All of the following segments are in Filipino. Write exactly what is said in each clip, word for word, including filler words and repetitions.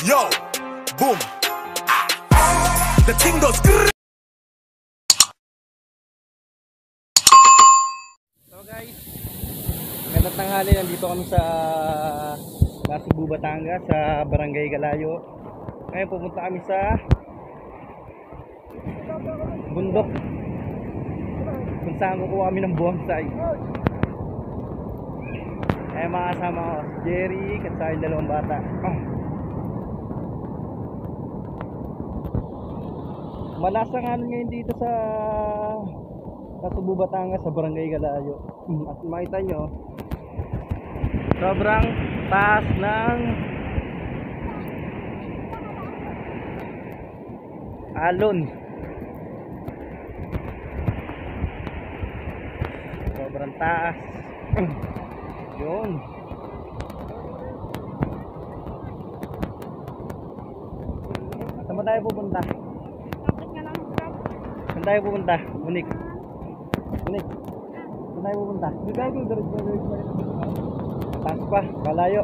Yo, boom. Ah. The thing goes. So guys, magandang tanghali. Nandito kami sa Cebu, Batangas, sa Barangay Galayo. Ngayon pupunta kami sa bundok kung saan kukuha kami ng bonsai. Eh, mga kasama ko si Jerry at sa yung dalawang bata. Oh. Malasang ano ngayon dito sa sa Cebu, Batangas, sa Barangay Galayo. At makita nyo, sobrang taas ng alon. Sobrang taas. Yun. Saan ba tayo pupunta? Saan tayo pupunta? Unik. Unik. Saan tayo pupunta? Taas pa, kalayo.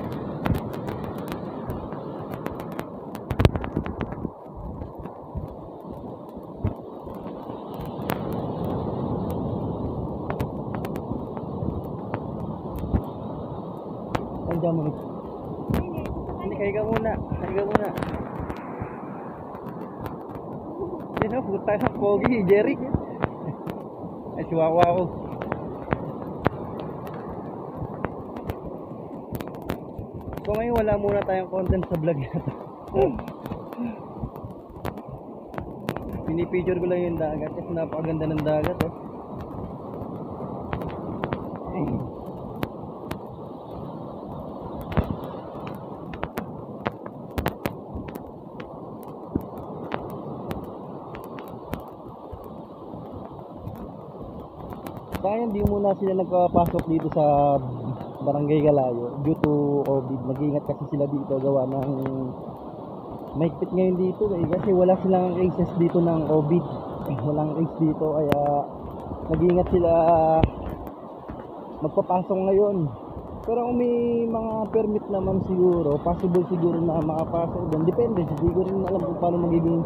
Andiyan mo rin. Hindi, kaya ka muna. Kaya ka muna. Yan o, puta na pogi, Jerry. Ay, siwawa ako. So ngayon wala muna tayong content sa vlog na to. Pinipicture ko lang yung dagat kasi napakaganda ng dagat oh. Kaya hindi muna sila nagpapasok dito sa Barangay Galayo due to COVID. Nag-iingat kasi sila dito gawa ng mahigpit ngayon dito eh, kasi wala silang cases dito ng COVID. Walang case dito kaya nag-iingat sila magpapasok ngayon. Pero kung may mga permit naman siguro, possible siguro na makapasok doon. Depende, hindi ko rin alam kung paano magiging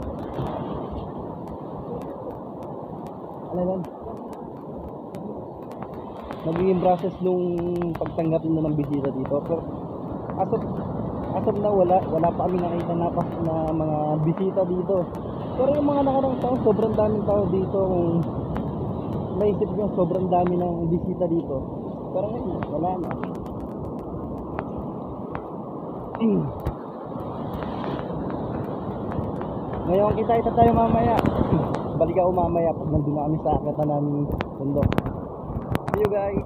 ano lang magiging process nung pagtanggap nyo ng bisita dito. Pero as of, as of na wala wala pa kami nakita na, na mga bisita dito. Pero yung mga nakarang taon, sobrang daming tao dito. Kung naisip nyo, sobrang dami ng bisita dito. Pero ngayon, wala na. Ngayon, kita-kita tayo mamaya. Balik ako mamaya pag nandun na kami sa akita namin bundok. See you guys.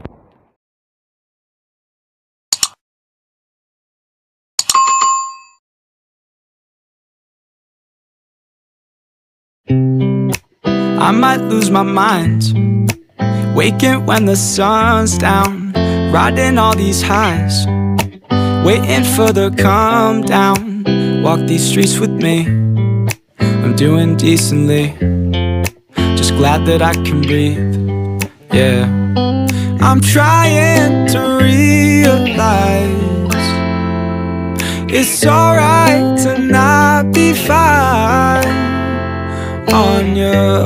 I might lose my mind, waking when the sun's down, riding all these highs, waiting for the calm down. Walk these streets with me, I'm doing decently, just glad that I can breathe. Yeah, I'm trying to realize it's alright to not be fine on your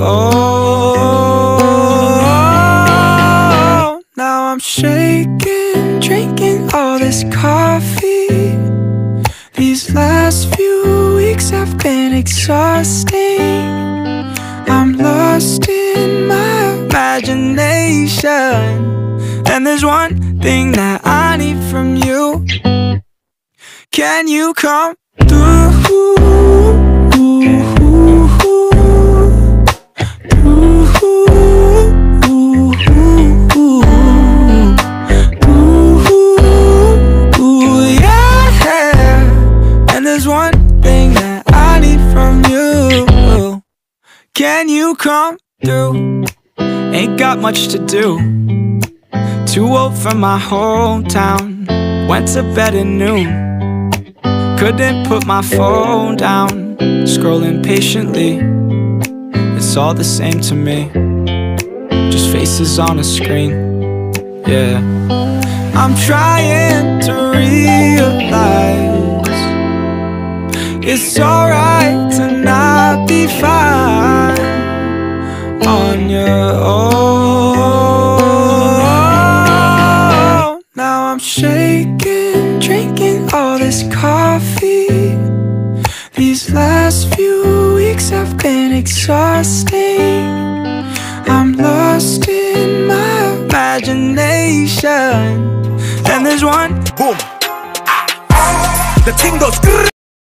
own. Now I'm shaking, drinking all this coffee. These last few weeks have been exhausting. I'm lost in my imagination, and there's one thing that I need from you. Can you come through? Can you come through? Ain't got much to do, too old for my hometown. Went to bed at noon, couldn't put my phone down. Scrolling patiently, it's all the same to me, just faces on a screen. Yeah, I'm trying to realize It's alright to not be fine on your own. Now I'm shaking, drinking all this coffee. These last few weeks have been exhausting. I'm lost in my imagination. And there's one Boom. The thing goes. Guys,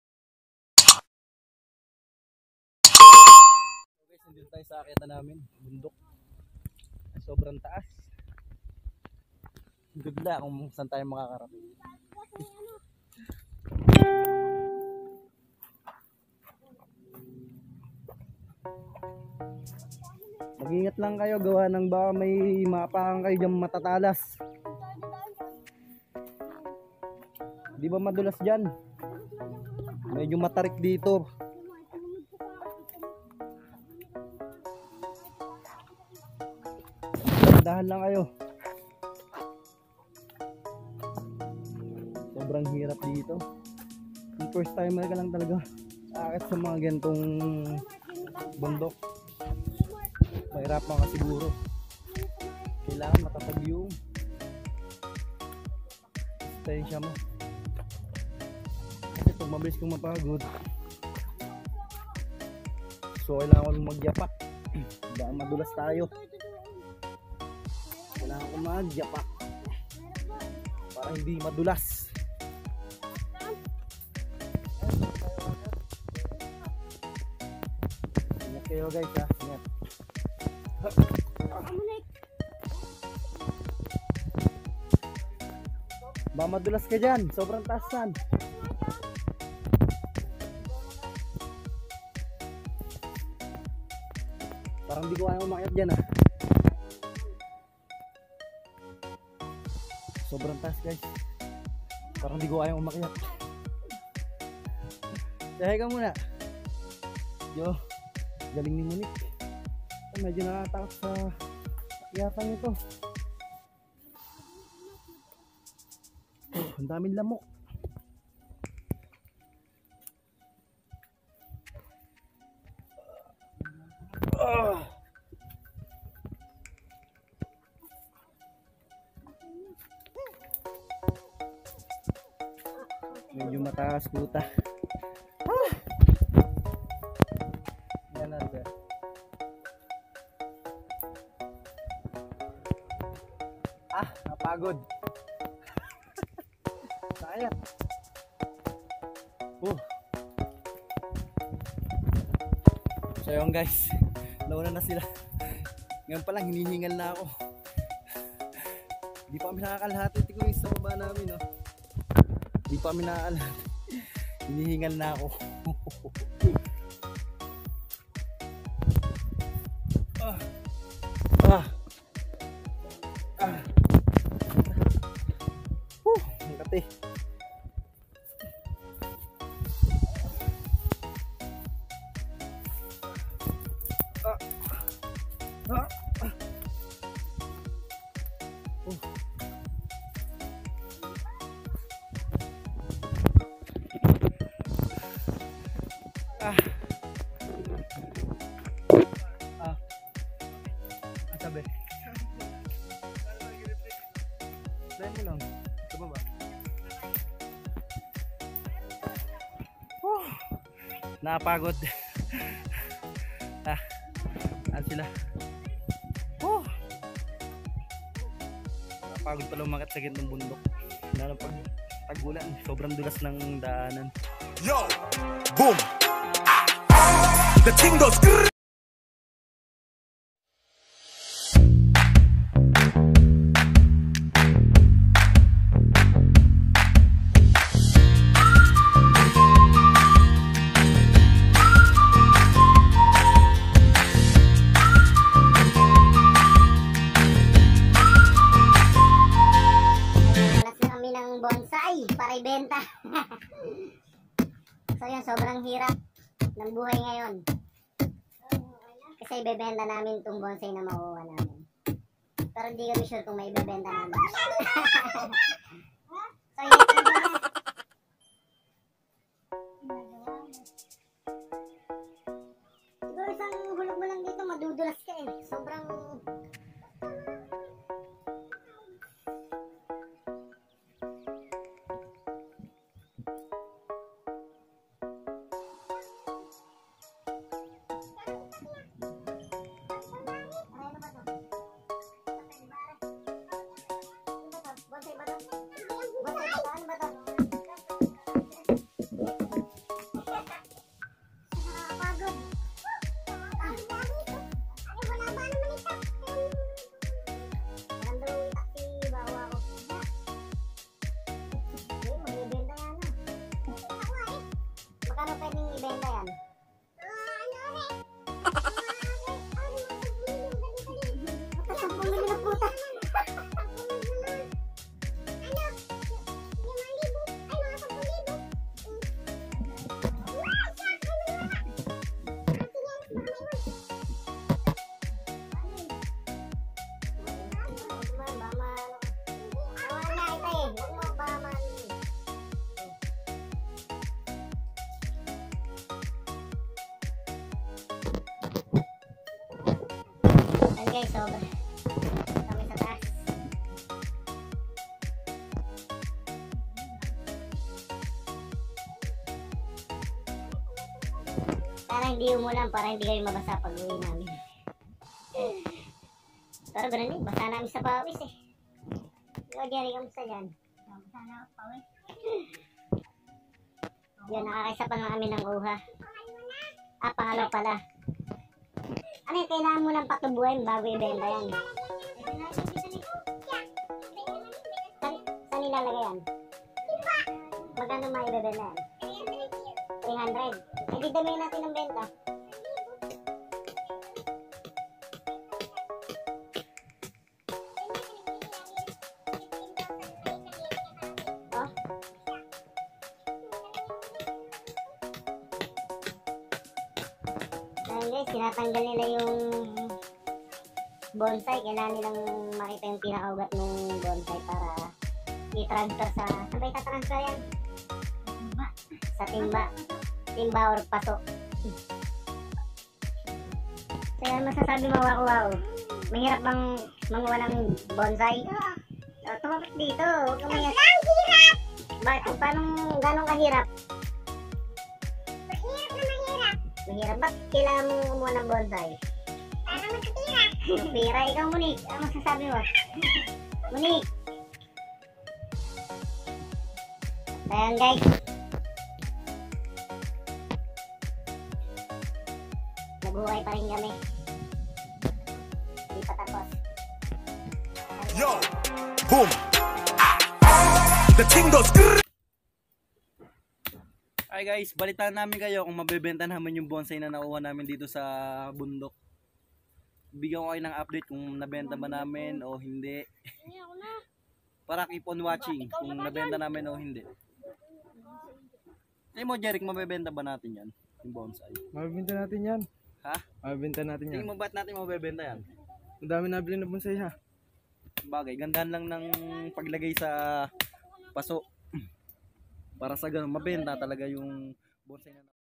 nandito tayo sa akita namin, bundok. Sobrang taas. Good luck kung saan tayo makakarating. Mag-ingat lang kayo, gawa ng baka may mapakan kayo dyan matatalas. Di ba madulas dyan? Medyo matarik dito. Dahan lang kayo. Sobrang hirap dito. Yung first timer ka lang talaga aakit sa mga gantong bundok. Mahirapan ka siguro. Kailangan matatag yung tensya mo. Kasi pag mabilis kong mapagod, so kailangan kong magyapak. Baka madulas tayo. Kailangan kong magyapak para hindi madulas. Ingat kayo guys ha. Ingat. Baka madulas ka dyan. Sobrang taas yan. Parang di ko kaya umakyat dyan ah. Sobrang taas guys. Parang di ko kaya umakyat. Sahay ka muna. Yo, galing ni Monique. Oh, medyo nakatakot sa akyatan ito. Oh, ang daming lamok. Oh. Medyo mataas puta. Ah. Yan na sir. Ah, napagod. Sayang. Oh. So yun guys, nauna na sila. Ngayon pa lang hinihingal na ako. Hindi pa kami nakakalahati. Tignan mo yung sa baba namin, no? Hindi pa kami nakakalahati. Hinihingal na ako. Ah. Ah. Ah. Whew, ang kati. Ah. Ah. Oh. Ah. Ah. Ang sabi. Try mo lang. Ito ba ba? Oh. Napagod. Ah. Ano sila? Oh. Napagod pala umakyat sa gitnang bundok. Lalo pag tagulan, sobrang dulas ng daanan. Yo, boom. The thing goes. Bonsai para ibenta. So yun, sobrang hirap ng buhay ngayon. Kasi ibebenta namin itong bonsai na makuha namin. Pero hindi kami sure kung may ibebenta namin. So yun. magkano pwedeng ibenta yan? Puta, sampung mili na puta. Guys, sobra. Kami sa taas. Para hindi umulan, para hindi kayo mabasa pag uwi namin. Pero ganun eh, basa namin sa pawis eh. Ikaw, Jerry, kamusta dyan? Basa na pawis. Yan, nakakaisa pa nga kami ng uha. Ah, pangalaw pala. Ano yung kailangan mo ng patubuhin bago ibenta yan? Saan, saan nilalagay yan? Magkano maibebenta yan? three hundred. Eh, di dami natin ng benta. Oh? Ayan guys, tinatanggal nila yung bonsai. Kailangan nilang makita yung pinakaugat ng bonsai para i-transfer sa... Saan ba itatransfer yan? Sa timba. Timba or paso. So yan masasabi mo, Waku Wow. Mahirap bang manguha ng bonsai? O, tumapit dito. Huwag kang mayas. Ang hirap! Bakit? Paano ganong kahirap? Mahirap na mahirap. Mahirap? Ba't kailangan mong kumuha ng bonsai? Para magkatira. Magkatira? Ikaw, Monique. Ano masasabi mo? Monique. Ayan guys. Nabuhay pa rin kami. Hindi pa tapos. Yo, boom. The thing goes. Hi guys, balitaan namin kayo kung mabebenta namin yung bonsai na nakuha namin dito sa bundok. Bigyan ko kayo ng update kung nabenta ba namin o hindi. Para keep on watching kung nabenta namin o hindi. Ay mo, Jeric, mabebenta ba natin yan? Yung bonsai? Mabibenta natin yan. Ha? Mabibenta natin yan. Tingin mo ba't natin mabebenta yan? Ang dami nabili na bonsai ha. Bagay, gandaan lang ng paglagay sa paso. Para sa ganun, mabenta talaga yung bonsai na